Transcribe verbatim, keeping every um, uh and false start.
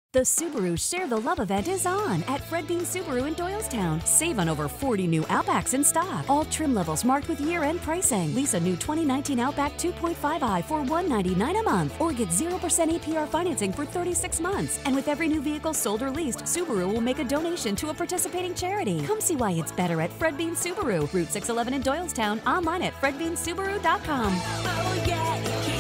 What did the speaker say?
The Subaru Share the Love event is on at Fred Bean Subaru in Doylestown. Save on over forty new Outbacks in stock. All trim levels marked with year-end pricing. Lease a new twenty nineteen Outback two point five i for one hundred ninety-nine dollars a month or get zero percent A P R financing for thirty-six months. And with every new vehicle sold or leased, Subaru will make a donation to a participating charity. Come see why it's better at Fred Bean Subaru, Route six eleven in Doylestown, online at fred bean subaru dot com. Oh yeah.